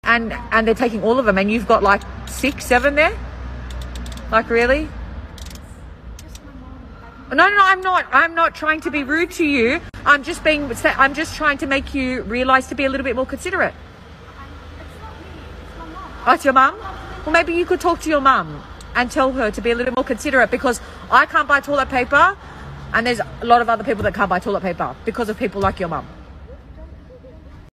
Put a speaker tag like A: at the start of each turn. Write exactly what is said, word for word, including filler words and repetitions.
A: And and they're taking all of them, and you've got like six, seven there? Like, really? No, no, no, I'm not. I'm not trying to be rude to you. I'm just being, I'm just trying to make you realize to be a little bit more considerate. Oh, it's your mum? Well, maybe you could talk to your mum and tell her to be a little bit more considerate, because I can't buy toilet paper and there's a lot of other people that can't buy toilet paper because of people like your mum.